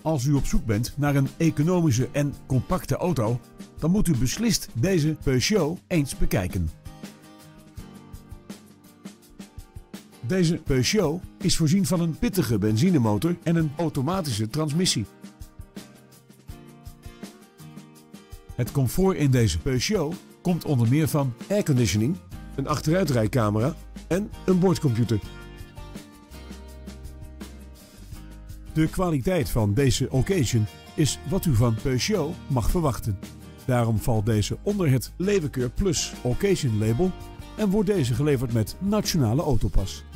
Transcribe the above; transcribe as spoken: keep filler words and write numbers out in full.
Als u op zoek bent naar een economische en compacte auto, dan moet u beslist deze Peugeot eens bekijken. Deze Peugeot is voorzien van een pittige benzinemotor en een automatische transmissie. Het comfort in deze Peugeot komt onder meer van airconditioning, een achteruitrijcamera en een boordcomputer. De kwaliteit van deze occasion is wat u van Peugeot mag verwachten. Daarom valt deze onder het Levenkeur Plus Occasion label en wordt deze geleverd met Nationale Autopas.